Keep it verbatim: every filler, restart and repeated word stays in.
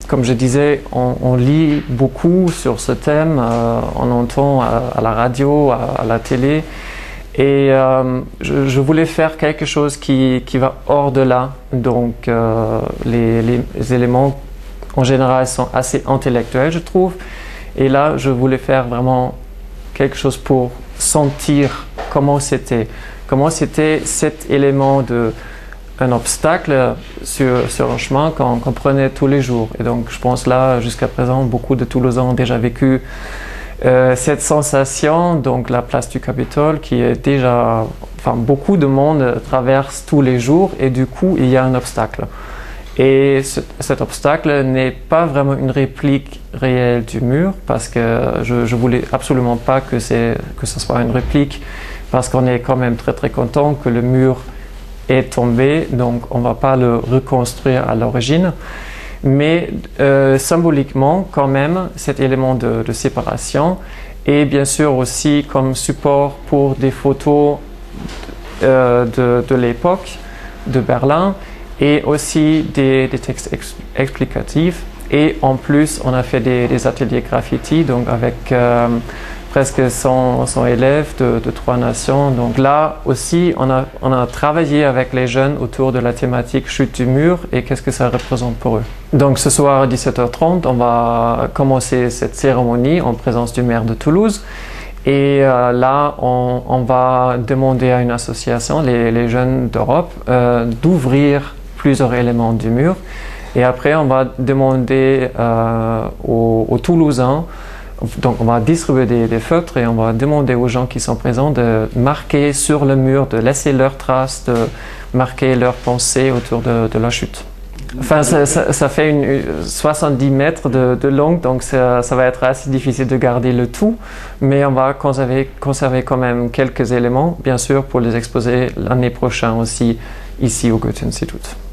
comme je disais, on, on lit beaucoup sur ce thème, euh, on entend à, à la radio, à, à la télé. Et euh, je, je voulais faire quelque chose qui, qui va hors de là. Donc euh, les, les éléments en général sont assez intellectuels, je trouve. Et là, je voulais faire vraiment quelque chose pour sentir comment c'était. Comment c'était cet élément de un obstacle sur, sur un chemin qu'on qu'on prenait tous les jours. Et donc je pense là, jusqu'à présent, beaucoup de Toulousains ont déjà vécu Euh, cette sensation, donc la place du Capitole, qui est déjà, enfin beaucoup de monde traverse tous les jours et du coup il y a un obstacle. Et ce, cet obstacle n'est pas vraiment une réplique réelle du mur parce que je, je voulais absolument pas que, c'est, que ce soit une réplique parce qu'on est quand même très très content que le mur est tombé, donc on va pas le reconstruire à l'origine. Mais euh, symboliquement, quand même, cet élément de, de séparation et bien sûr aussi comme support pour des photos euh, de, de l'époque de Berlin et aussi des, des textes ex explicatifs. Et en plus, on a fait des, des ateliers graffiti, donc avec euh, presque cent, cent élèves de, de trois nations. Donc là aussi, on a, on a travaillé avec les jeunes autour de la thématique chute du mur et qu'est-ce que ça représente pour eux. Donc ce soir à dix-sept heures trente, on va commencer cette cérémonie en présence du maire de Toulouse. Et euh, là, on, on va demander à une association, les, les jeunes d'Europe, euh, d'ouvrir plusieurs éléments du mur. Et après, on va demander euh, aux, aux Toulousains, donc on va distribuer des, des feutres et on va demander aux gens qui sont présents de marquer sur le mur, de laisser leurs traces, de marquer leurs pensées autour de, de la chute. Enfin, ça, ça, ça fait une, soixante-dix mètres de, de long, donc ça, ça va être assez difficile de garder le tout, mais on va conserver, conserver quand même quelques éléments, bien sûr, pour les exposer l'année prochaine aussi ici au Goethe-Institut.